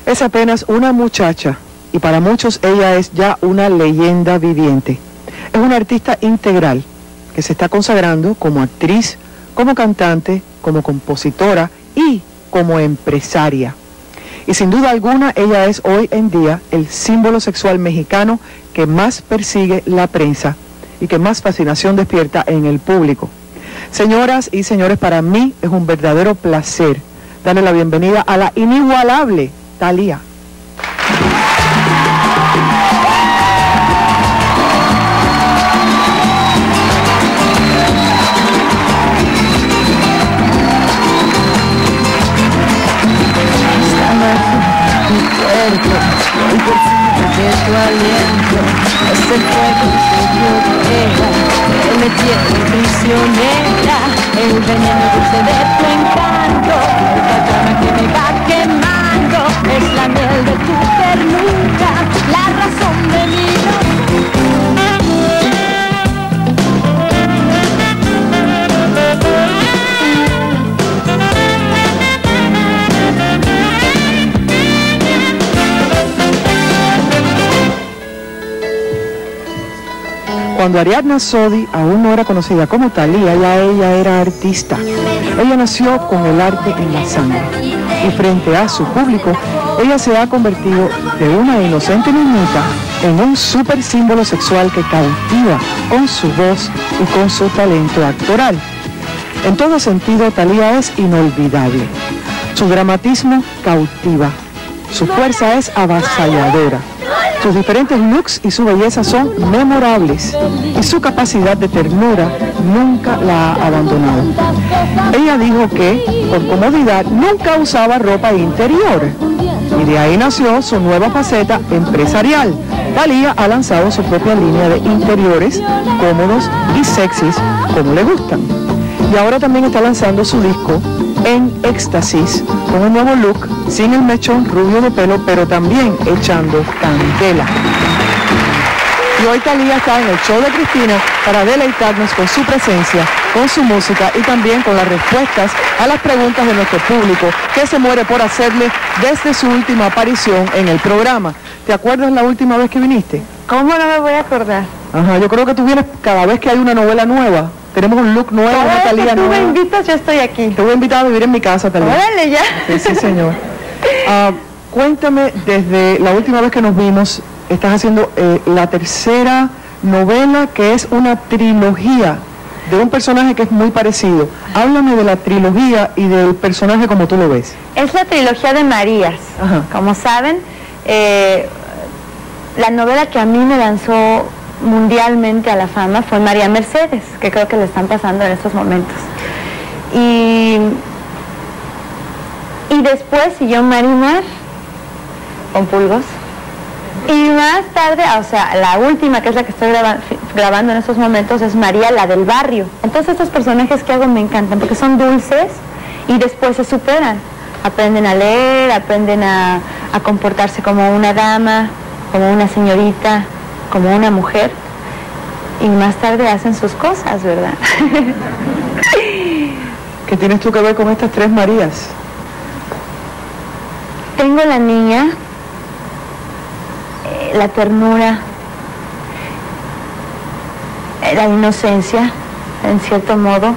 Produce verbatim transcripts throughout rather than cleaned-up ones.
Es apenas una muchacha y para muchos ella es ya una leyenda viviente. Es una artista integral que se está consagrando como actriz, como cantante, como compositora y como empresaria. Y sin duda alguna ella es hoy en día el símbolo sexual mexicano que más persigue la prensa y que más fascinación despierta en el público. Señoras y señores, para mí es un verdadero placer darle la bienvenida a la inigualable Thalía. El perfume de tu aliento es el fuego que yo deja, que me tiene prisionera, el veneno dulce de tu encanto, la llama que me va quemando, es la miel de tu ternura, la razón de mi Cuando Ariadna Sodi aún no era conocida como Thalía, ya ella era artista. Ella nació con el arte en la sangre y frente a su público, ella se ha convertido de una inocente niñita en un súper símbolo sexual que cautiva con su voz y con su talento actoral. En todo sentido, Thalía es inolvidable. Su dramatismo cautiva, su fuerza es avasalladora. Sus diferentes looks y su belleza son memorables y su capacidad de ternura nunca la ha abandonado. Ella dijo que, por comodidad, nunca usaba ropa interior y de ahí nació su nueva faceta empresarial. Thalía ha lanzado su propia línea de interiores cómodos y sexys como le gustan. Y ahora también está lanzando su disco en Extasis, con un nuevo look, sin el mechón rubio de pelo, pero también echando candela. Y hoy Thalía está en el show de Cristina para deleitarnos con su presencia, con su música y también con las respuestas a las preguntas de nuestro público, que se muere por hacerle desde su última aparición en el programa. ¿Te acuerdas la última vez que viniste? ¿Cómo no me voy a acordar? Ajá, yo creo que tú vienes cada vez que hay una novela nueva. Tenemos un look nuevo, una Thalía nueva. Cada vez que tú me invitas, yo estoy aquí. Te voy a invitar a vivir en mi casa, Thalía. Órale, ya. Sí, sí, señor. Uh, cuéntame, desde la última vez que nos vimos, estás haciendo eh, la tercera novela, que es una trilogía de un personaje que es muy parecido. Háblame de la trilogía y del personaje como tú lo ves. Es la trilogía de Marías. Ajá. Como saben, eh, la novela que a mí me lanzó mundialmente a la fama fue María Mercedes, que creo que le están pasando en estos momentos. Y, y después siguió Marimar con Pulgos. Y más tarde, o sea, la última, que es la que estoy graba, grabando en estos momentos, es María, la del barrio. Entonces estos personajes que hago me encantan porque son dulces y después se superan. Aprenden a leer, aprenden a, a comportarse como una dama, como una señorita, como una mujer, y más tarde hacen sus cosas, ¿verdad? ¿Qué tienes tú que ver con estas tres Marías? Tengo la niña, eh, la ternura, eh, la inocencia, en cierto modo.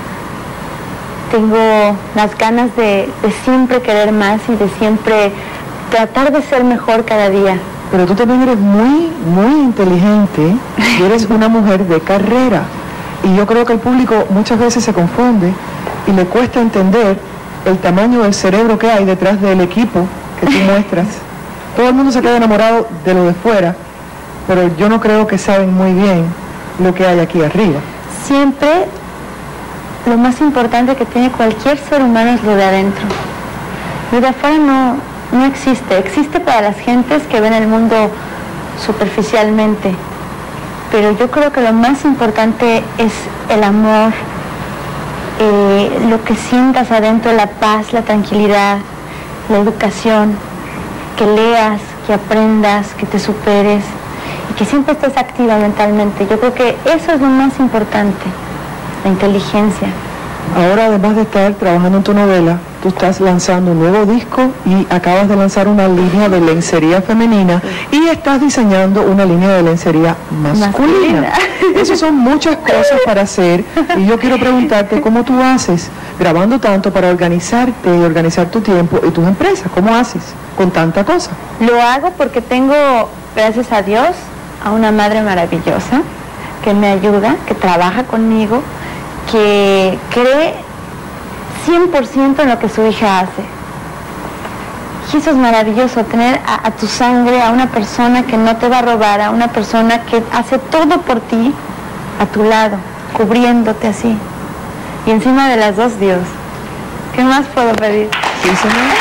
Tengo las ganas de, de siempre querer más y de siempre tratar de ser mejor cada día. Pero tú también eres muy, muy inteligente y eres una mujer de carrera. Y yo creo que el público muchas veces se confunde y le cuesta entender el tamaño del cerebro que hay detrás del equipo que tú muestras. Todo el mundo se queda enamorado de lo de fuera, pero yo no creo que saben muy bien lo que hay aquí arriba. Siempre lo más importante que tiene cualquier ser humano es lo de adentro. Lo de afuera no... no existe, existe para las gentes que ven el mundo superficialmente, pero yo creo que lo más importante es el amor, eh, lo que sientas adentro, la paz, la tranquilidad, la educación, que leas, que aprendas, que te superes y que siempre estés activa mentalmente. Yo creo que eso es lo más importante, la inteligencia. Ahora, además de estar trabajando en tu novela, tú estás lanzando un nuevo disco y acabas de lanzar una línea de lencería femenina y estás diseñando una línea de lencería masculina. masculina. Esas son muchas cosas para hacer y yo quiero preguntarte cómo tú haces, grabando tanto, para organizarte y organizar tu tiempo y tus empresas. ¿Cómo haces con tanta cosa? Lo hago porque tengo, gracias a Dios, a una madre maravillosa que me ayuda, que trabaja conmigo, que cree cien por ciento en lo que su hija hace. Y eso es maravilloso, tener a, a tu sangre, a una persona que no te va a robar, a una persona que hace todo por ti, a tu lado, cubriéndote así. Y encima de las dos, Dios. ¿Qué más puedo pedir? Sí, señor.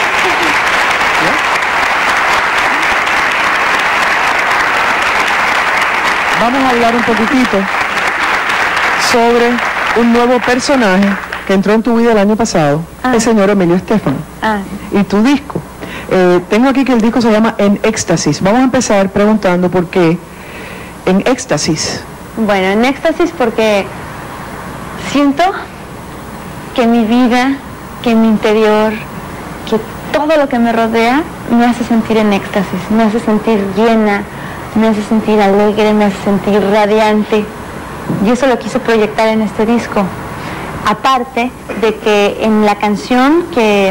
Vamos a hablar un poquitito sobre un nuevo personaje que entró en tu vida el año pasado, ah. el señor Emilio Estefano, ah. y tu disco. Eh, tengo aquí que el disco se llama En Extasis. Vamos a empezar preguntando por qué En Extasis. Bueno, En Éxtasis porque siento que mi vida, que mi interior, que todo lo que me rodea me hace sentir en éxtasis, me hace sentir llena, me hace sentir alegre, me hace sentir radiante. Y eso lo quise proyectar en este disco. Aparte de que en la canción que,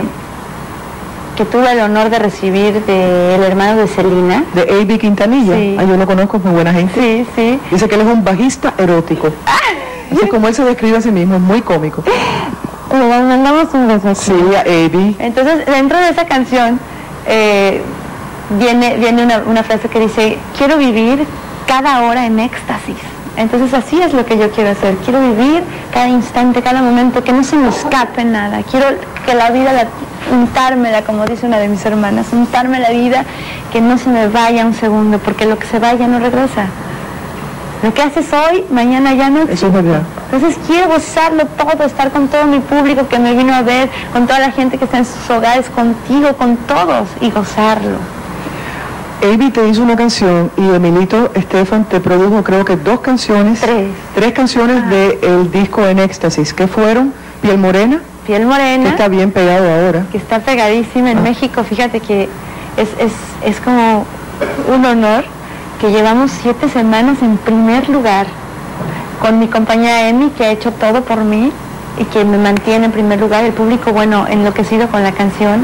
que tuve el honor de recibir del hermano de Celina, de A B Quintanilla, sí. ah, yo lo conozco, es muy buena gente. Sí, sí. Dice que él es un bajista erótico. Así es como él se describe a sí mismo, es muy cómico. Le mandamos un beso. Sí, a A B. Entonces, dentro de esa canción eh, viene, viene una, una frase que dice: quiero vivir cada hora en éxtasis. Entonces así es lo que yo quiero hacer, quiero vivir cada instante, cada momento, que no se me escape nada, quiero que la vida, la, untármela, como dice una de mis hermanas, untarme la vida, que no se me vaya un segundo, porque lo que se vaya no regresa. Lo que haces hoy, mañana ya no existe. Eso es verdad. Entonces quiero gozarlo todo, estar con todo mi público que me vino a ver, con toda la gente que está en sus hogares, contigo, con todos, y gozarlo. A B te hizo una canción y Emilito Estefan te produjo, creo que dos canciones. Tres. Tres canciones ah. del disco En Éxtasis, que fueron Piel Morena. Piel Morena. Que está bien pegado ahora. Que está pegadísima en ah. México. Fíjate que es, es, es como un honor que llevamos siete semanas en primer lugar con mi compañera Emi, que ha hecho todo por mí y que me mantiene en primer lugar. El público, bueno, enloquecido con la canción.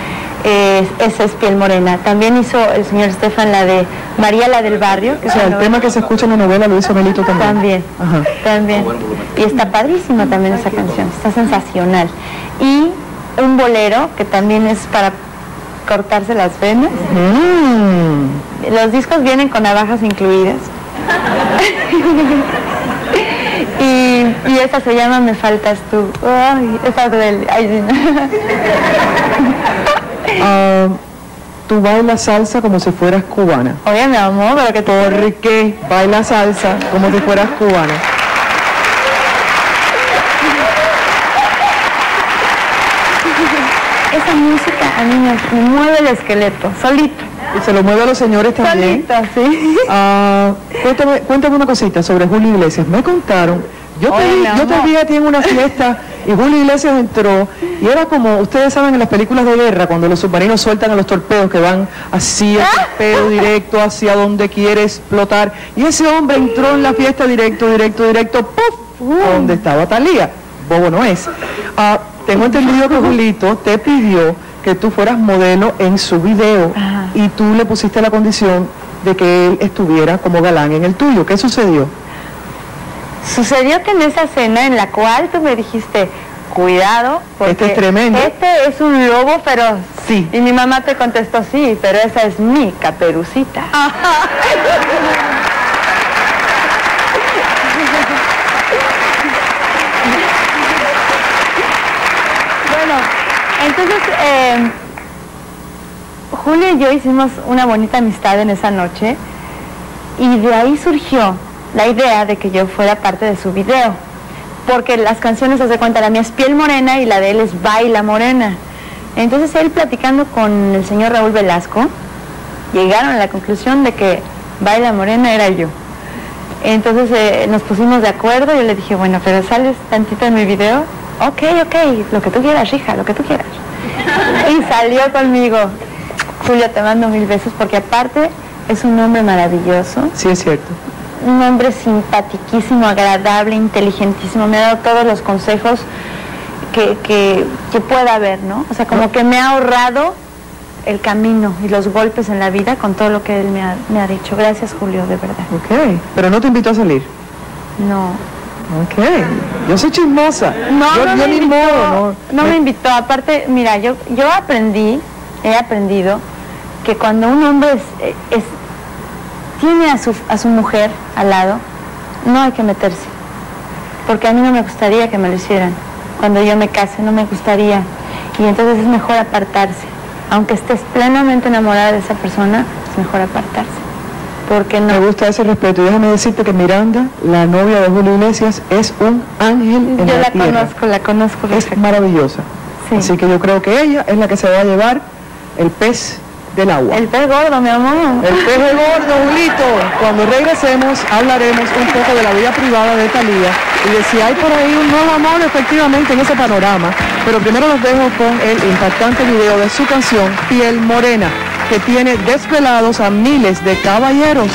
Eh, esa es Piel Morena. También hizo el señor Estefan la de María la del Barrio. Que o sea, el tema que se escucha en la novela lo hizo Emilito también. También, Ajá. también. Y está padrísima también esa canción, está sensacional. Y un bolero que también es para cortarse las venas. Mm. Los discos vienen con navajas incluidas. y, y esa se llama Me Faltas Tú. Ay, esa duele. Ay, sí. Uh, tú bailas salsa como si fueras cubana. Oye, mi amor, pero que tú... ¿Por qué bailas salsa como si fueras cubana? Esa música a mí me mueve el esqueleto, solito. Y se lo mueve a los señores también. Solito, sí. Uh, cuéntame, cuéntame una cosita sobre Julio Iglesias. Me contaron, yo te, Oye, vi, yo te vi a ti en una fiesta y Julio Iglesias entró y era como, ustedes saben en las películas de guerra, cuando los submarinos sueltan a los torpedos que van así, el torpedo directo hacia donde quiere explotar, y ese hombre entró en la fiesta directo, directo, directo, ¡puf! A donde estaba Thalía. Bobo no es. Uh, tengo entendido que Julito te pidió que tú fueras modelo en su video. Ajá. Y tú le pusiste la condición de que él estuviera como galán en el tuyo. ¿Qué sucedió? Sucedió que en esa cena en la cual tú me dijiste, cuidado, porque este es tremendo. Este es un lobo feroz. Sí. Y mi mamá te contestó, sí, pero esa es mi Caperucita. Ajá. Bueno, entonces eh, Julio y yo hicimos una bonita amistad en esa noche y de ahí surgió la idea de que yo fuera parte de su video, porque las canciones, se hace cuenta, la mía es Piel Morena y la de él es Baila Morena. Entonces él, platicando con el señor Raúl Velasco, llegaron a la conclusión de que Baila Morena era yo. Entonces eh, nos pusimos de acuerdo y yo le dije, bueno, pero sales tantito en mi video. ok, ok, lo que tú quieras, hija, lo que tú quieras. Y salió conmigo. Julio, te mando mil besos porque aparte es un hombre maravilloso. Sí, es cierto. Un hombre simpatiquísimo, agradable, inteligentísimo. Me ha dado todos los consejos que, que, que pueda haber, ¿no? O sea, como que me ha ahorrado el camino y los golpes en la vida con todo lo que él me ha, me ha dicho. Gracias, Julio, de verdad. Ok, pero no te invitó a salir. No. Ok, yo soy chismosa. No, yo, no, yo me ni invitó, modo, no, no me invitó. Aparte, mira, yo, yo aprendí, he aprendido que cuando un hombre es, es, tiene a su, a su mujer al lado, no hay que meterse. Porque a mí no me gustaría que me lo hicieran. Cuando yo me case, no me gustaría. Y entonces es mejor apartarse. Aunque estés plenamente enamorada de esa persona, es mejor apartarse. Porque no. Me gusta ese respeto. Y déjame decirte que Miranda, la novia de Julio Iglesias, es un ángel en yo la, la tierra. conozco, la conozco. Es maravillosa. Sí. Así que yo creo que ella es la que se va a llevar el pez del agua. El pez gordo, mi amor. El pez gordo, Julito. Cuando regresemos hablaremos un poco de la vida privada de Thalía y de si hay por ahí un nuevo amor efectivamente en ese panorama. Pero primero los dejo con el impactante video de su canción Piel Morena, que tiene desvelados a miles de caballeros.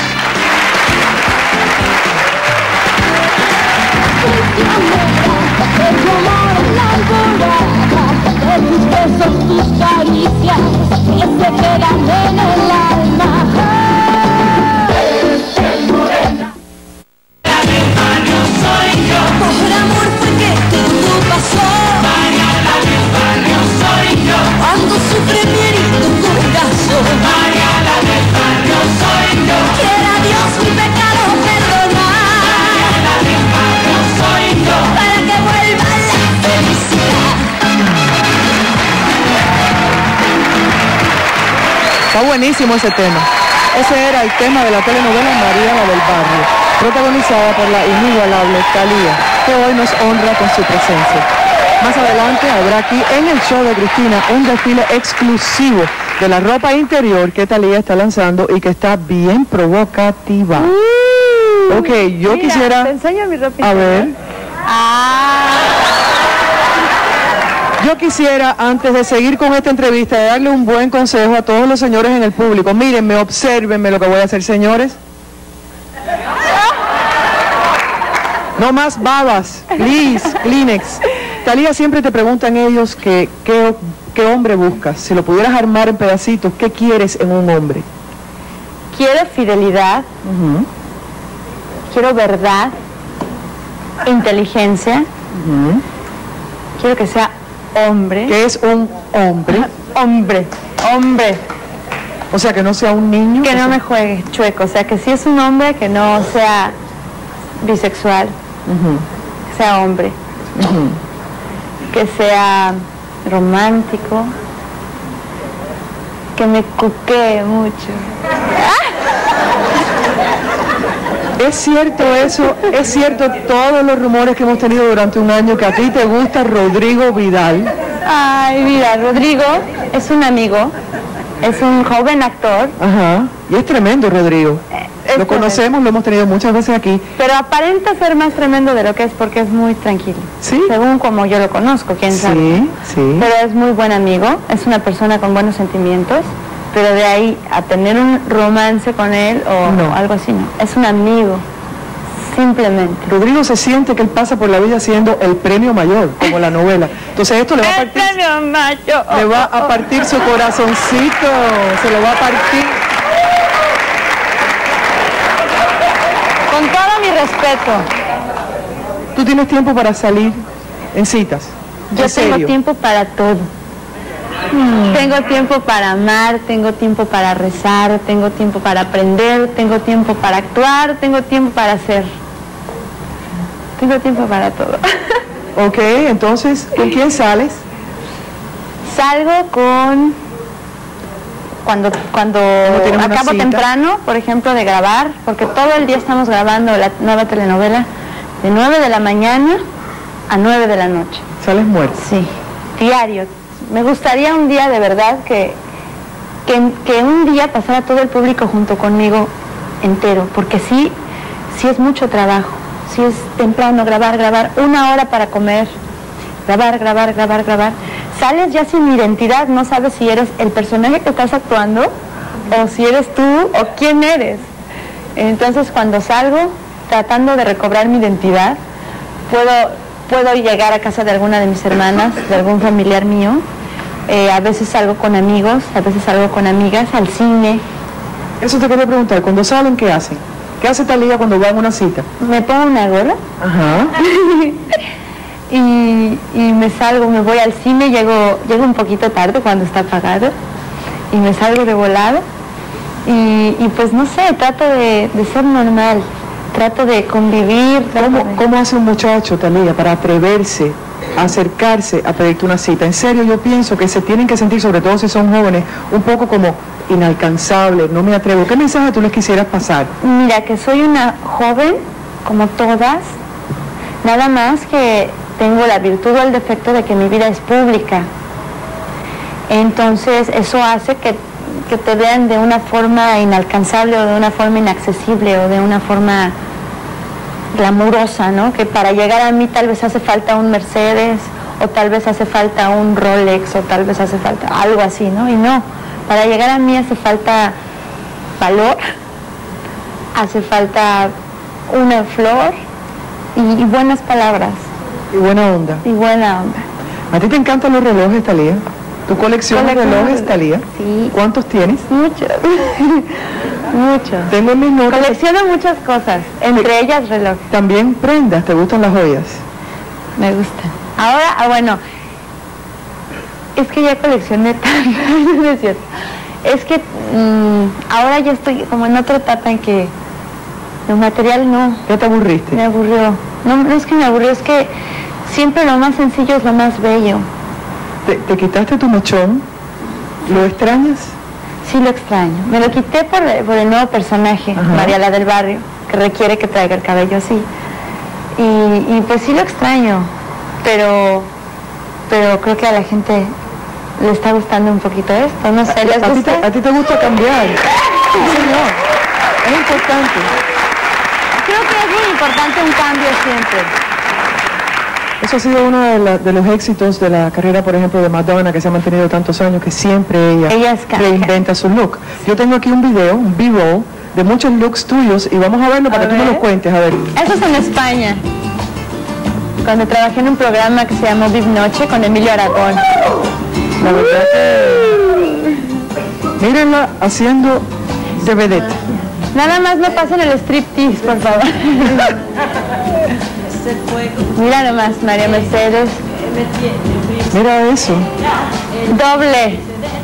Tus besos, tus caricias, que se quedan en el alma. Piel morena, la misma no soy yo. Por amor fue que todo pasó. María, la misma no soy yo. Cuando sufre mi herido corazón. María, la misma no soy yo. Quiera Dios mi pecado perdonar. María, la misma no soy yo. Para que vuelva la felicidad. Está buenísimo ese tema. Ese era el tema de la telenovela María la del Barrio, protagonizada por la inigualable Thalía, que hoy nos honra con su presencia. Más adelante habrá aquí en el show de Cristina un desfile exclusivo de la ropa interior que Thalía está lanzando y que está bien provocativa. Uh, ok, yo mira, quisiera... te enseño mi ropita. A ver. Ah. Yo quisiera, antes de seguir con esta entrevista, darle un buen consejo a todos los señores en el público. Mírenme, obsérvenme lo que voy a hacer, señores. No más babas, please, Kleenex. Thalía, siempre te preguntan ellos que, que, qué hombre buscas. Si lo pudieras armar en pedacitos, ¿qué quieres en un hombre? Quiero fidelidad, Uh-huh. quiero verdad, inteligencia, Uh-huh. quiero que sea hombre. ¿Qué es un hombre? Hombre, hombre. O sea, que no sea un niño. Que o no sea... me juegue chueco, o sea, que si es un hombre, que no sea bisexual, Uh-huh. que sea hombre, Uh-huh. que sea romántico, que me cuquee mucho. ¿Es cierto eso? ¿Es cierto todos los rumores que hemos tenido durante un año que a ti te gusta Rodrigo Vidal? Ay, mira, Rodrigo es un amigo, es un joven actor. Ajá. Y es tremendo, Rodrigo. Es lo conocemos, tremendo. lo hemos tenido muchas veces aquí. Pero aparenta ser más tremendo de lo que es porque es muy tranquilo. Sí. Según como yo lo conozco, quién sabe. Sí, sí. Pero es muy buen amigo, es una persona con buenos sentimientos, pero de ahí a tener un romance con él o No. algo así, no. Es un amigo, simplemente. Rodrigo se siente que él pasa por la vida siendo el premio mayor, como la novela. Entonces esto le va a El partir, premio macho. le va a partir su corazoncito, se lo va a partir. Con todo mi respeto, ¿Tú tienes tiempo para salir en citas? yo ¿En serio? tengo tiempo para todo. Tengo tiempo para amar, tengo tiempo para rezar, tengo tiempo para aprender, tengo tiempo para actuar, tengo tiempo para hacer. Tengo tiempo para todo. Ok, entonces, ¿con quién sales? Salgo con... Cuando, cuando tienes una acabo cita. temprano, por ejemplo, de grabar, porque todo el día estamos grabando la nueva telenovela, de nueve de la mañana a nueve de la noche. Sales muerto. Sí, diario. Me gustaría un día de verdad que, que, que un día pasara todo el público junto conmigo entero, porque sí, sí es mucho trabajo, sí es temprano grabar, grabar, una hora para comer, grabar, grabar, grabar, grabar. Sales ya sin identidad, no sabes si eres el personaje que estás actuando o si eres tú o quién eres. Entonces cuando salgo, tratando de recobrar mi identidad, puedo, puedo llegar a casa de alguna de mis hermanas, de algún familiar mío. Eh, a veces salgo con amigos, a veces salgo con amigas, al cine. Eso te quería preguntar, cuando salen, ¿qué hacen? ¿Qué hace Thalía cuando va a una cita? Me pongo una gorra. Ajá. y, y me salgo, me voy al cine, llego, llego un poquito tarde cuando está apagado y me salgo de volada y, y pues no sé, trato de, de ser normal, trato de convivir. Trato ¿Cómo, de... ¿Cómo hace un muchacho, Thalía, para atreverse a acercarse a pedirte una cita? En serio, yo pienso que se tienen que sentir, sobre todo si son jóvenes, un poco como inalcanzables, no me atrevo. ¿Qué mensaje tú les quisieras pasar? Mira, que soy una joven, como todas, nada más que tengo la virtud o el defecto de que mi vida es pública. Entonces, eso hace que, que te vean de una forma inalcanzable o de una forma inaccesible o de una forma glamurosa, ¿no? Que para llegar a mí tal vez hace falta un Mercedes o tal vez hace falta un Rolex o tal vez hace falta algo así, ¿no? Y no, para llegar a mí hace falta valor, hace falta una flor y, y buenas palabras. Y buena onda. Y buena onda. ¿A ti te encantan los relojes, Thalía? ¿Tu colección de relojes, Thalía? Sí. ¿Cuántos tienes? Muchos. Muchos. Tengo en mis notas. Colecciono muchas cosas, entre sí. ellas relojes. También prendas, ¿te gustan las joyas? Me gustan. Ahora, ah, bueno, es que ya coleccioné tanto, no es cierto. Es que mmm, ahora ya estoy como en otra etapa en que el material no. ¿Ya te aburriste? Me aburrió. No, no es que me aburrió, es que siempre lo más sencillo es lo más bello. ¿Te, te quitaste tu mechón? ¿Lo extrañas? Sí, lo extraño. Me lo quité por, por el nuevo personaje, Ajá. María la del barrio, que requiere que traiga el cabello así. Y, y pues sí lo extraño, pero, pero creo que a la gente le está gustando un poquito esto, no sé, ¿les ¿A, gusta? ti te, a ti te gusta cambiar? Sí, señor. Es importante. Creo que es muy importante un cambio siempre. Eso ha sido uno de, la, de los éxitos de la carrera, por ejemplo, de Madonna, que se ha mantenido tantos años, que siempre ella, ella reinventa su look. Yo tengo aquí un video, un B-roll, de muchos looks tuyos, y vamos a verlo para a que ver. Tú me lo cuentes, a ver. Eso es en España, cuando trabajé en un programa que se llamó Viv Noche con Emilio Aragón. La verdad que... Mírenla haciendo de vedette. Nada más no pasen el striptease, por favor. Mira nomás, María Mercedes. Mira eso. Doble.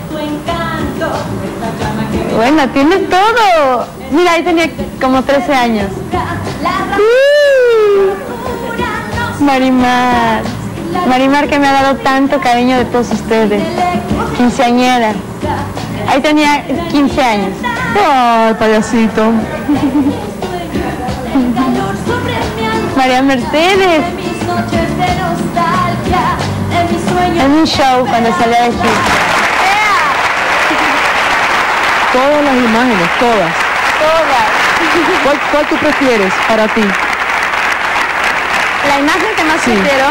Bueno, tiene todo. Mira, ahí tenía como trece años. Uh, Marimar. Marimar, que me ha dado tanto cariño de todos ustedes. Quinceañera. Ahí tenía quince años. Ay, payasito. María Mercedes. En un show cuando salía de Egipto. Todas las imágenes, todas. Todas. ¿Cuál, cuál tú prefieres para ti? La imagen que más sí. prefiero,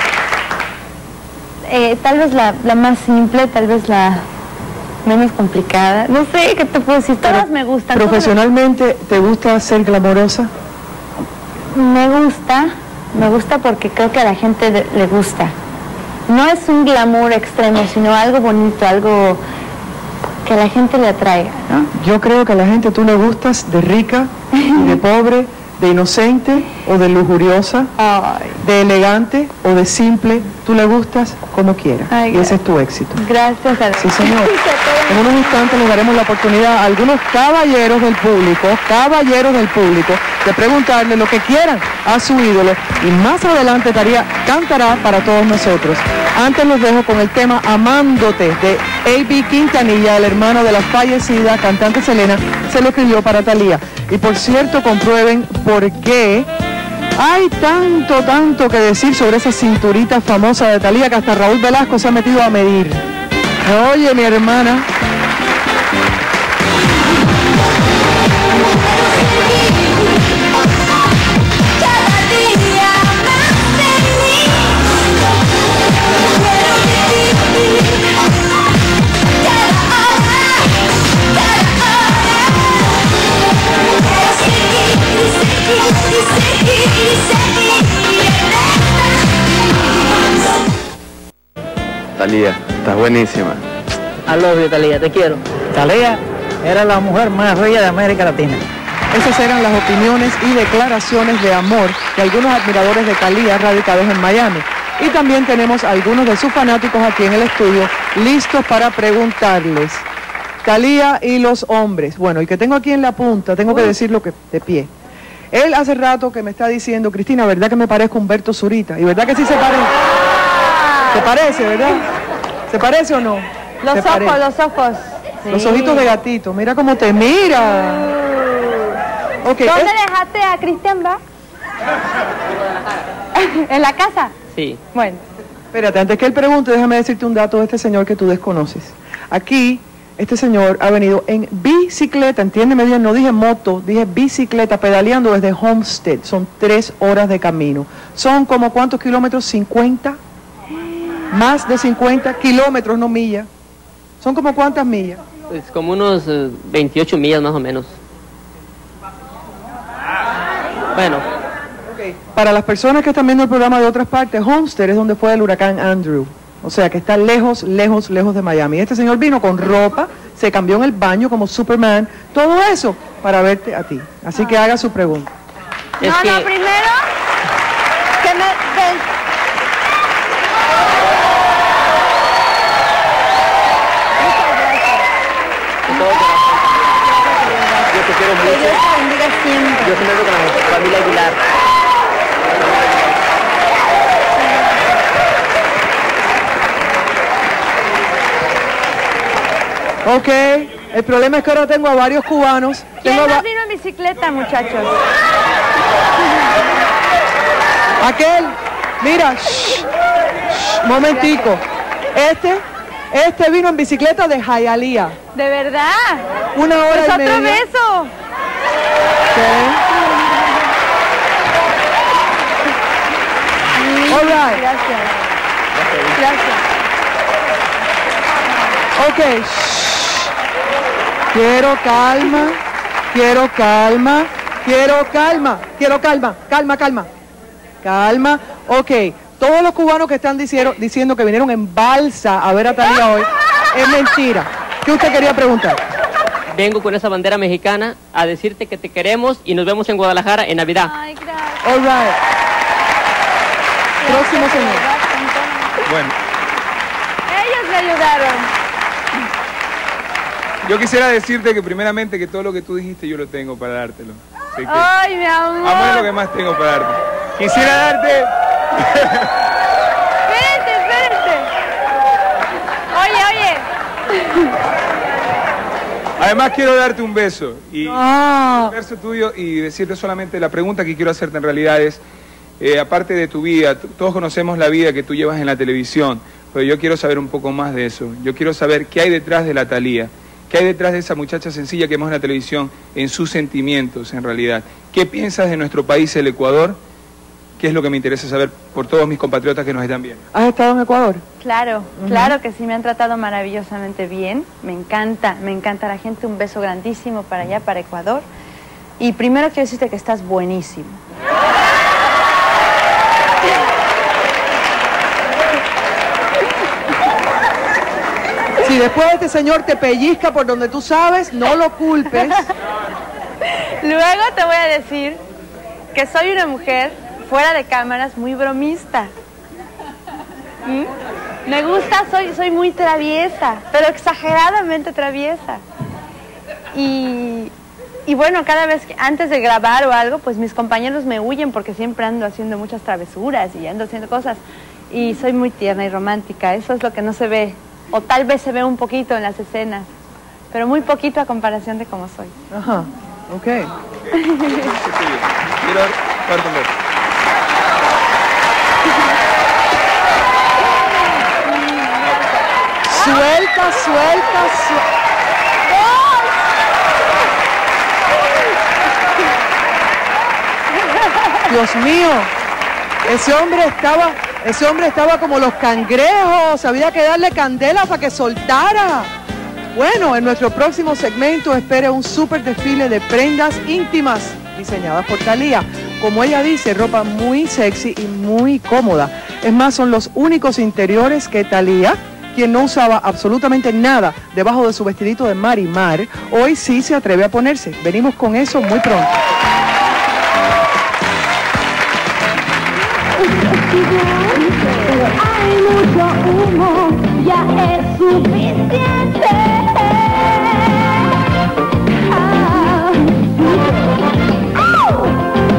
eh, tal vez la, la más simple, tal vez la menos complicada. No sé, ¿qué te puedo decir? Todas me gustan. ¿Profesionalmente te gusta ser glamorosa? Me gusta, me gusta porque creo que a la gente de, le gusta. No es un glamour extremo, sino algo bonito, algo que a la gente le atraiga, ¿no? Yo creo que a la gente tú le gustas de rica, de pobre, de inocente o de lujuriosa, Ay. de elegante o de simple. Tú le gustas como quieras. Ay, y ese es tu éxito. Gracias a Dios. Sí, señor. En unos instantes les daremos la oportunidad a algunos caballeros del público, caballeros del público, de preguntarle lo que quieran a su ídolo. Y más adelante Thalía cantará para todos nosotros. Antes los dejo con el tema Amándote de A B Quintanilla, el hermano de la fallecida cantante Selena, se lo escribió para Thalía. Y por cierto, comprueben por qué hay tanto, tanto que decir sobre esa cinturita famosa de Thalía que hasta Raúl Velasco se ha metido a medir. Oye, mi hermana. Thalía, estás buenísima. I love you, Thalía, te quiero. Thalía era la mujer más bella de América Latina. Esas eran las opiniones y declaraciones de amor de algunos admiradores de Thalía radicados en Miami. Y también tenemos a algunos de sus fanáticos aquí en el estudio listos para preguntarles. Thalía y los hombres. Bueno, y que tengo aquí en la punta, tengo que decirlo que de pie. Él hace rato que me está diciendo, Cristina, ¿verdad que me parezco a Humberto Zurita? Y ¿verdad que sí se parece? ¿Se parece, verdad? ¿Se parece o no? Los ojos, parece? los ojos. Los Sí. ojitos de gatito, mira cómo te mira. Okay, ¿Dónde es... dejaste a Cristian, va? ¿En la casa? Sí. Bueno. Espérate, antes que él pregunte, déjame decirte un dato de este señor que tú desconoces. Aquí, este señor ha venido en bicicleta, entiéndeme bien, no dije moto, dije bicicleta, pedaleando desde Homestead. Son tres horas de camino. ¿Son como cuántos kilómetros? ¿cincuenta? Más de cincuenta kilómetros, no millas. ¿Son como cuántas millas? Pues como unos uh, veintiocho millas más o menos. Bueno. Okay. Para las personas que están viendo el programa de otras partes, Homestead es donde fue el huracán Andrew. O sea que está lejos, lejos, lejos de Miami. Este señor vino con ropa, se cambió en el baño como Superman, todo eso para verte a ti. Así que haga su pregunta. Es no, que... no, primero que me... que- Yo te quiero que mucho. Dios te bendiga siempre. Yo siempre con la familia Aguilar. Ok, el problema es que ahora tengo a varios cubanos. ¿Quién Tengo más va- vino en bicicleta, muchachos? Aquel, mira, shh, shh, momentico. Este, este vino en bicicleta de Hialeah. ¿De verdad? Una hora Pues y otro media. beso. Ok. All right. Gracias. Gracias. Ok. shh. Quiero calma, quiero calma, quiero calma, quiero calma, calma, calma, calma. Ok, todos los cubanos que están diciendo, diciendo que vinieron en balsa a ver a Thalía hoy, es mentira. ¿Qué usted quería preguntar? Vengo con esa bandera mexicana a decirte que te queremos y nos vemos en Guadalajara en Navidad. Ay, gracias. All right. Próximo señor. Bueno, Ellos me ayudaron. yo quisiera decirte que primeramente que todo lo que tú dijiste yo lo tengo para dártelo. Así que, Ay, mi amor. amor es lo que más tengo para darte. Quisiera darte... Espérate, espérate. Oye, oye. Además quiero darte un beso. Y Ah. un verso tuyo y decirte solamente la pregunta que quiero hacerte en realidad es, eh, aparte de tu vida, t- todos conocemos la vida que tú llevas en la televisión, pero yo quiero saber un poco más de eso. Yo quiero saber qué hay detrás de la Thalía. ¿Qué hay detrás de esa muchacha sencilla que vemos en la televisión, en sus sentimientos, en realidad? ¿Qué piensas de nuestro país, el Ecuador? ¿Qué es lo que me interesa saber por todos mis compatriotas que nos están viendo? ¿Has estado en Ecuador? Claro, claro que sí, me han tratado maravillosamente bien. Me encanta, me encanta la gente. Un beso grandísimo para allá, para Ecuador. Y primero quiero decirte que estás buenísimo. Si después este señor te pellizca por donde tú sabes, no lo culpes. Luego te voy a decir que soy una mujer fuera de cámaras muy bromista. ¿Mm? Me gusta, soy, soy muy traviesa, pero exageradamente traviesa. Y, y bueno, cada vez que antes de grabar o algo, pues mis compañeros me huyen porque siempre ando haciendo muchas travesuras y ando haciendo cosas. Y soy muy tierna y romántica, eso es lo que no se ve. O tal vez se ve un poquito en las escenas, pero muy poquito a comparación de cómo soy. Ajá, ok. Quiero darte un beso. Suelta, suelta, suelta. Dios mío, ese hombre estaba, ese hombre estaba como los cangrejos, había que darle candela para que soltara. Bueno, en nuestro próximo segmento espere un súper desfile de prendas íntimas diseñadas por Thalía. Como ella dice, ropa muy sexy y muy cómoda. Es más, son los únicos interiores que Thalía quien no usaba absolutamente nada debajo de su vestidito de mar y mar, hoy sí se atreve a ponerse. Venimos con eso muy pronto. Pero hay mucho humo, ya es suficiente. Ah. Oh.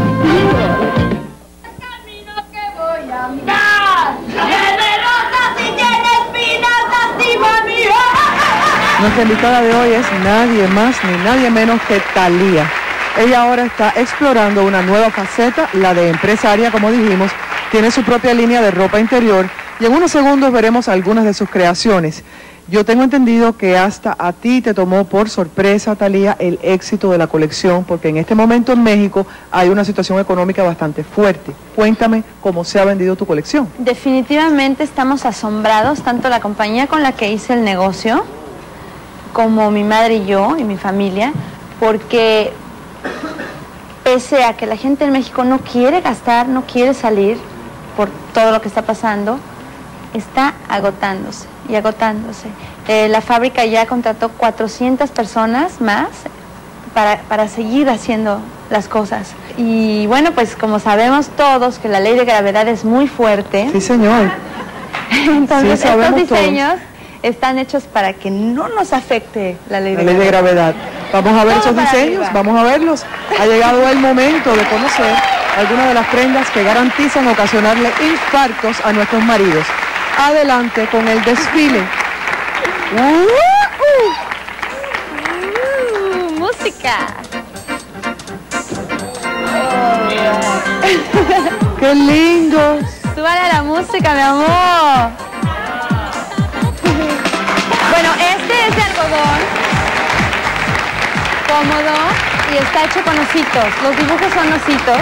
El camino que voy a andar, tiene rosas y tiene espinas, lastima mi alma. Nuestra invitada de hoy es nadie más ni nadie menos que Thalía. Ella ahora está explorando una nueva faceta, la de empresaria, como dijimos. Tiene su propia línea de ropa interior y en unos segundos veremos algunas de sus creaciones. Yo tengo entendido que hasta a ti te tomó por sorpresa, Thalía, el éxito de la colección, porque en este momento en México hay una situación económica bastante fuerte. Cuéntame cómo se ha vendido tu colección. Definitivamente estamos asombrados, tanto la compañía con la que hice el negocio, como mi madre y yo, y mi familia, porque pese a que la gente en México no quiere gastar, no quiere salir, por todo lo que está pasando, está agotándose y agotándose. Eh, la fábrica ya contrató cuatrocientas personas más para, para seguir haciendo las cosas. Y bueno, pues como sabemos todos que la ley de gravedad es muy fuerte. Sí, señor. Entonces sí, estos diseños todos. están hechos para que no nos afecte la ley de la ley gravedad. de gravedad. Vamos a ver Todo esos diseños, arriba. vamos a verlos. Ha llegado el momento de conocer algunas de las prendas que garantizan ocasionarle infartos a nuestros maridos. Adelante con el desfile. Uh, uh, música. ¡Qué lindos! Súbale a la música, mi amor. Bueno, este es de algodón, cómodo y está hecho con ositos. Los dibujos son ositos,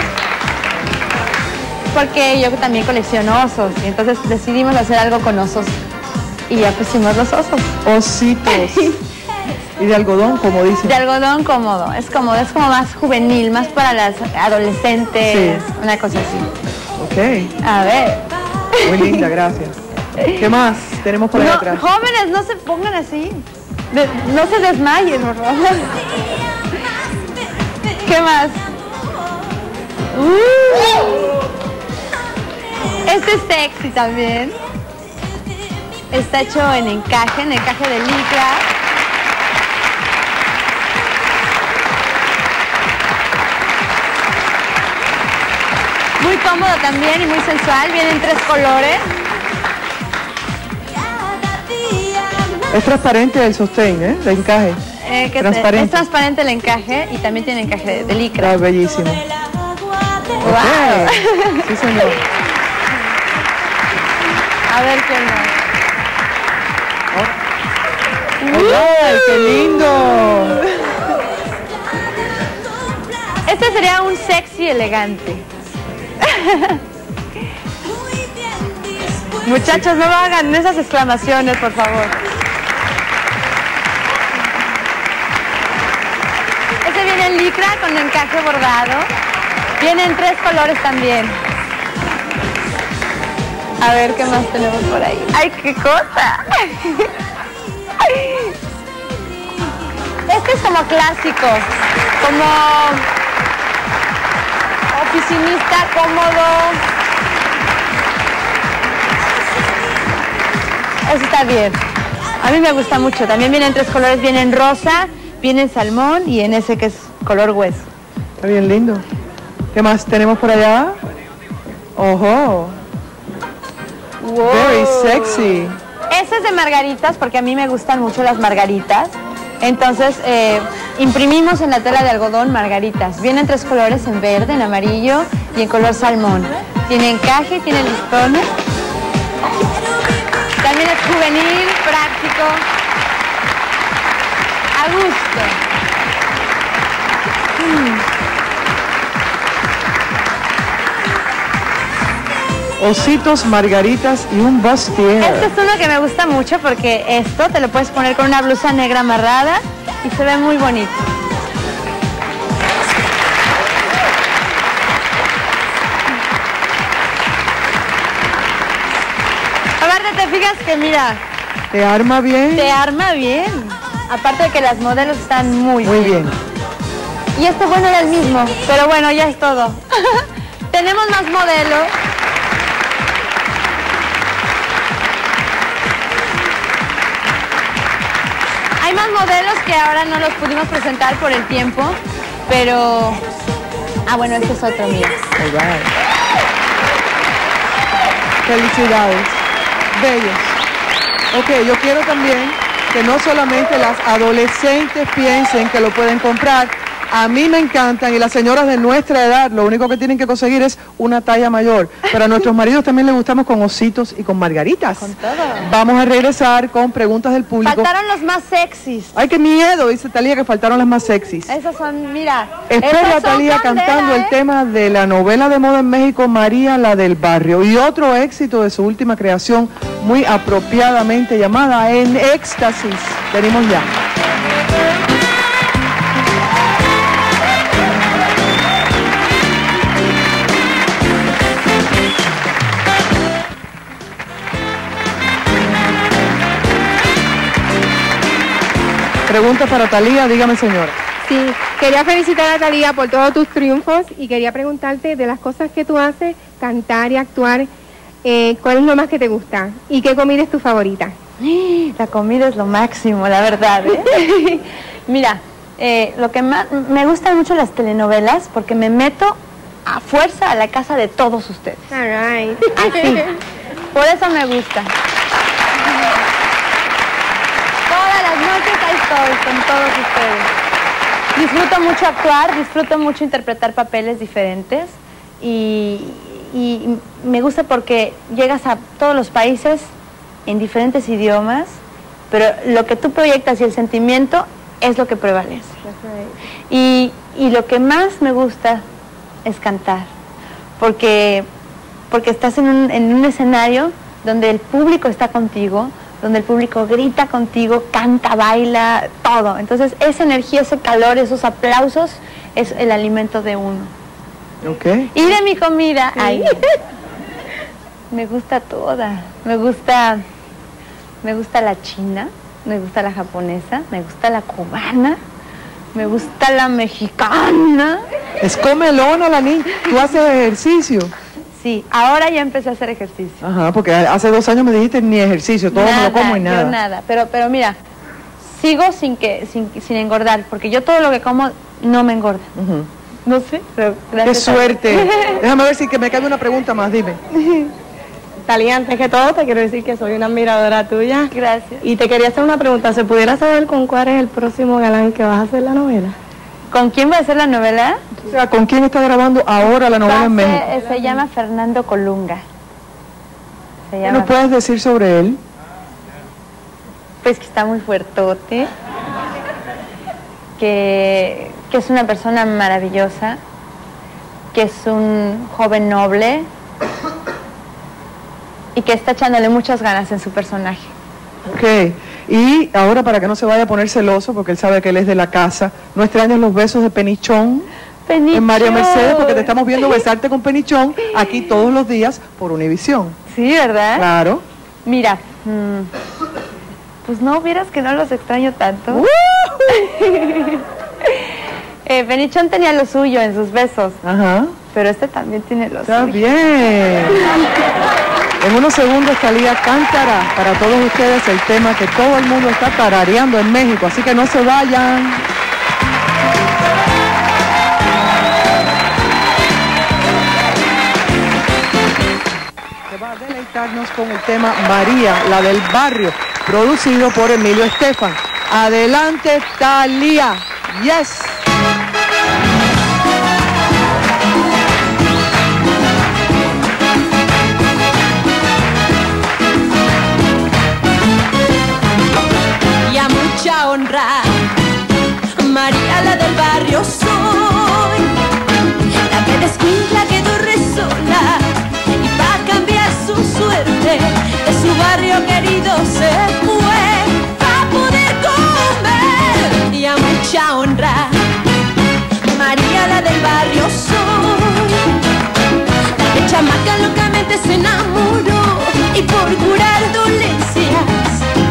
porque yo también colecciono osos y entonces decidimos hacer algo con osos y ya pusimos los osos. Ositos. Y de algodón, como dicen. De algodón cómodo, es cómodo, es como más juvenil, más para las adolescentes, sí. Una cosa así. Ok. A ver. Muy linda, gracias. ¿Qué más tenemos por ahí No, atrás? jóvenes, no se pongan así. De, no se desmayen, por favor. ¿Qué más? Uh, este es sexy también. Está hecho en encaje, en encaje de licra. Muy cómodo también y muy sensual. Vienen tres colores. Es transparente el sostén, ¿eh? De encaje. Eh, que transparente. Es transparente el encaje y también tiene encaje de, de licra. Ah, bellísimo. Wow. Okay. Sí, señor. A ver qué más. ¡Ay, qué lindo! Este sería un sexy elegante. Muchachos, no hagan esas exclamaciones, por favor. Este viene en licra con encaje bordado. Viene en tres colores también. A ver qué más tenemos por ahí. ¡Ay, qué cosa! Este es como clásico, como oficinista, cómodo. Eso está bien. A mí me gusta mucho. También vienen tres colores, viene en rosa, viene en salmón y en ese que es color hueso. Está bien lindo. ¿Qué más tenemos por allá? ¡Ojo! Wow. Very sexy. Ese es de margaritas porque a mí me gustan mucho las margaritas. Entonces eh, imprimimos en la tela de algodón margaritas. Vienen tres colores, en verde, en amarillo y en color salmón. Tiene encaje, tiene listones. También es juvenil, práctico, a gusto. Mm. Ositos, margaritas y un bustier. Este es uno que me gusta mucho porque esto te lo puedes poner con una blusa negra amarrada y se ve muy bonito. Aparte te fijas que mira, ¿Te arma bien? Te arma bien. Aparte de que las modelos están muy, muy bien. bien. Y este bueno era el mismo, pero bueno, ya es todo. Tenemos más modelos. Hay más modelos que ahora no los pudimos presentar por el tiempo, pero... Ah, bueno, este es otro, mira. All right. Felicidades. Bellos. Ok, yo quiero también que no solamente las adolescentes piensen que lo pueden comprar. A mí me encantan, y las señoras de nuestra edad lo único que tienen que conseguir es una talla mayor. Pero a nuestros maridos también les gustamos con ositos y con margaritas. Con todo. Vamos a regresar con preguntas del público. Faltaron los más sexys. Ay, qué miedo, dice Thalía, que faltaron las más sexys. Esas son, mira. Espera a Thalía cantando ¿eh? el tema de la novela de moda en México, María, la del barrio. Y otro éxito de su última creación, muy apropiadamente llamada En Éxtasis. Venimos ya. Pregunta para Thalía, dígame señora. Sí, quería felicitar a Thalía por todos tus triunfos y quería preguntarte de las cosas que tú haces, cantar y actuar, eh, ¿cuál es lo más que te gusta? ¿Y qué comida es tu favorita? La comida es lo máximo, la verdad, ¿eh? Mira, eh, lo que más me gustan mucho las telenovelas porque me meto a fuerza a la casa de todos ustedes. All right. Así. Por eso me gusta. Todas las noches ahí estoy con todos ustedes. Disfruto mucho actuar, disfruto mucho interpretar papeles diferentes y, y me gusta porque llegas a todos los países en diferentes idiomas, pero lo que tú proyectas y el sentimiento es lo que prevalece. Y, y lo que más me gusta es cantar, porque, porque estás en un, en un escenario donde el público está contigo, donde el público grita contigo, canta, baila, todo. Entonces esa energía, ese calor, esos aplausos es el alimento de uno. Okay. Y de mi comida, sí. Ay, me gusta toda. Me gusta, me gusta la china, me gusta la japonesa, me gusta la cubana, me gusta la mexicana. Es comelona la niña. ¿Tú haces ejercicio? Sí, ahora ya empecé a hacer ejercicio. Ajá, porque hace dos años me dijiste ni ejercicio, todo nada, me lo como y nada. Yo nada, pero, pero mira, sigo sin que, sin, sin engordar, porque yo todo lo que como no me engorda. Uh-huh. No sé, pero ¡qué suerte! Déjame ver si que me cabe una pregunta más, dime. Thalía, antes que todo te quiero decir que soy una admiradora tuya. Gracias. Y te quería hacer una pregunta, ¿se pudiera saber con cuál es el próximo galán que vas a hacer la novela? ¿Con quién va a hacer la novela? O sea, ¿con quién está grabando ahora la novela en México? Se, se llama Fernando Colunga. Se ¿Qué llama... nos puedes decir sobre él? Pues que está muy fuertote, que, que es una persona maravillosa, que es un joven noble y que está echándole muchas ganas en su personaje. Ok, y ahora para que no se vaya a poner celoso, porque él sabe que él es de la casa, no extrañas los besos de Penichón, Penichón. En María Mercedes, porque te estamos viendo besarte con Penichón aquí todos los días por Univisión. Sí, ¿verdad? Claro. Mira, mmm, pues no, vieras que no los extraño tanto. Uh eh, Penichón tenía lo suyo en sus besos. Ajá. Pero este también tiene lo Está suyo. bien. En unos segundos Thalía cantará para todos ustedes el tema que todo el mundo está tarareando en México, así que no se vayan. Se va a deleitarnos con el tema María, la del barrio, producido por Emilio Estefan. Adelante, Thalía. Yes. Mucha honra, María la del barrio soy, la que descuida quedó resola y pa' cambiar su suerte de su barrio querido se fue pa' poder comer. Y a mucha honra, María la del barrio soy, la que chamaca locamente se enamoró y por curar dolencias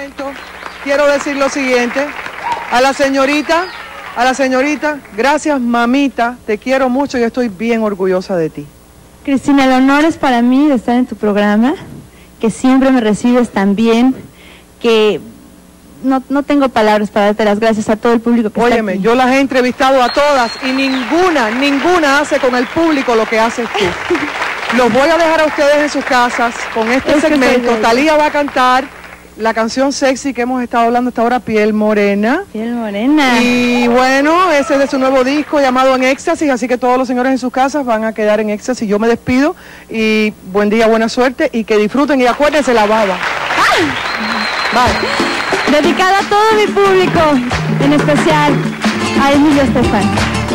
momento quiero decir lo siguiente. A la señorita, a la señorita, gracias mamita, te quiero mucho y estoy bien orgullosa de ti. Cristina, el honor es para mí de estar en tu programa, que siempre me recibes tan bien, que no, no tengo palabras para darte las gracias a todo el público que Óyeme, está aquí. yo las he entrevistado a todas y ninguna, ninguna hace con el público lo que haces tú. Los voy a dejar a ustedes en sus casas con este Es que segmento. soy Thalía va a cantar la canción sexy que hemos estado hablando hasta ahora, Piel Morena. Piel Morena. Y bueno, ese es de su nuevo disco llamado En Éxtasis, así que todos los señores en sus casas van a quedar en éxtasis. Yo me despido y buen día, buena suerte y que disfruten y acuérdense la baba. Bye. Dedicada a todo mi público, en especial a Emilio Estefan.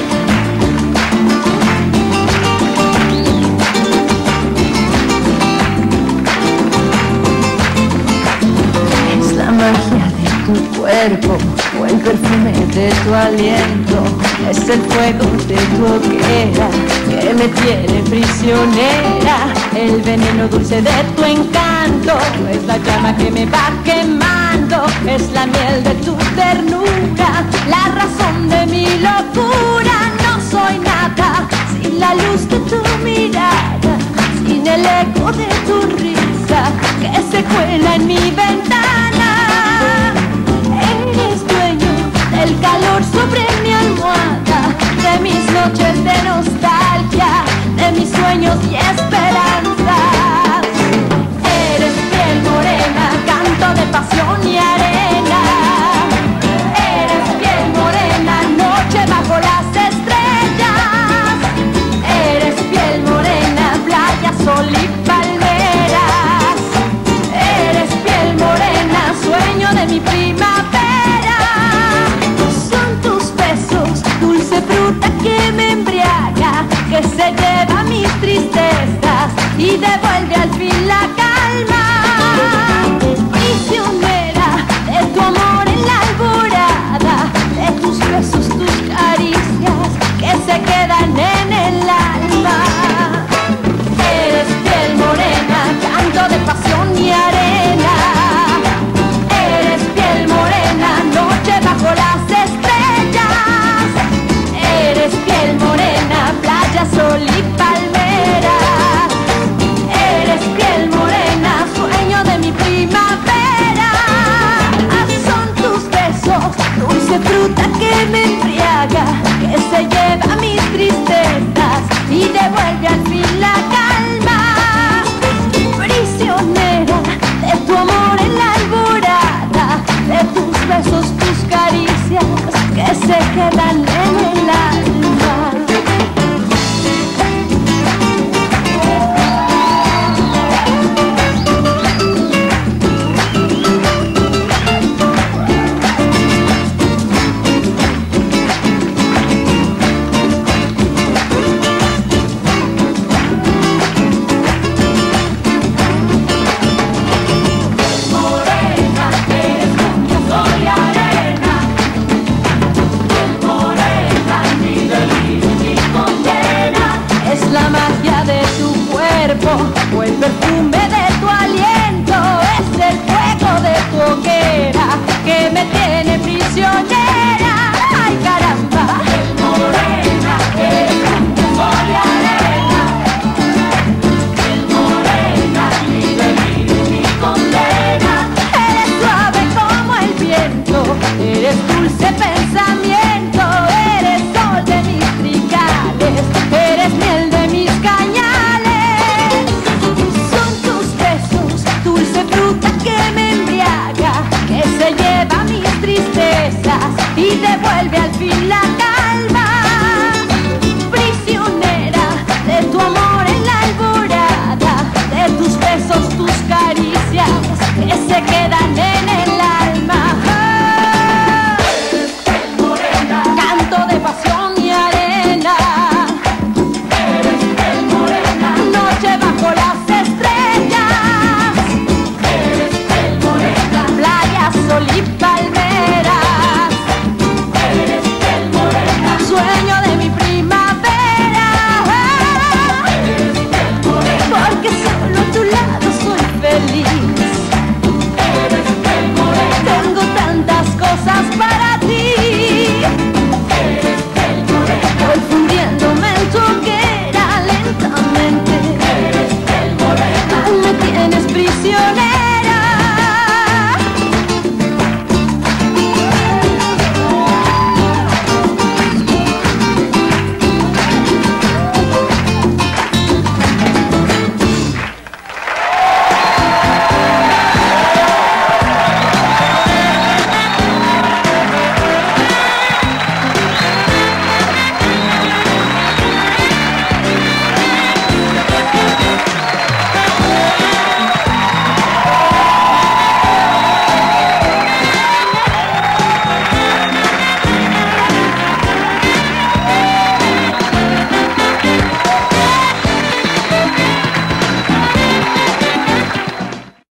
Es la magia de tu cuerpo o el perfume de tu aliento, es el fuego de tu hoguera que me tiene prisionera, el veneno dulce de tu encanto, es la llama que me va quemando, es la miel de tu ternura, la razón de mi locura. No soy nada sin la luz de tu mirada, sin el eco de tu risa que se cuela en mi ventana. Eres dueño del calor sobre mi almohada, de mis noches de nostalgia, de mis sueños y esperanzas. Eres piel morena, canto de pasión y arena. Eres piel morena, noche bajo las estrellas. Eres piel morena, playa, sol y palmeras. Eres piel morena, sueño de mi primavera. Son tus besos, dulce fruta que me embriaga, que se lleva mis tristezas y devuelve al fin la calma. Prisionera de tu amor en la alborada, de tus besos, tus caricias que se quedan en el alma. Eres piel morena, canto de pasión y arena. Eres piel morena, noche bajo las estrellas. Eres piel morena, playa, sol y palmeras. Eres piel morena, sueño de mi primavera. Son tus besos, dulce fruta que me embriaga, que se lleva mis tristezas y devuelve al fin la calma. Prisionera de tu amor en la alborada, de tus besos, tus caricias que se quedan en el alma. O el perfume de tu aliento, es el fuego de tu hoguera que me tiene prisionera. Ay, caramba. Piel morena, eres sol y arena. Piel morena, mi delirio y mi condena. Eres suave como el viento, eres dulce pensamiento, eres sol de mis trigales, eres miel de mis cañales. Dulce fruta que me embriaga, que se lleva mis tristezas y devuelve al fin la calma. Prisionera de tu amor en la alborada, de tus besos, tus caricias que se quedan en el alma. Eres piel morena, canto de pasión y arena. Eres piel morena, noche bajo las sol y palmeras. Eres piel morena. prisionera.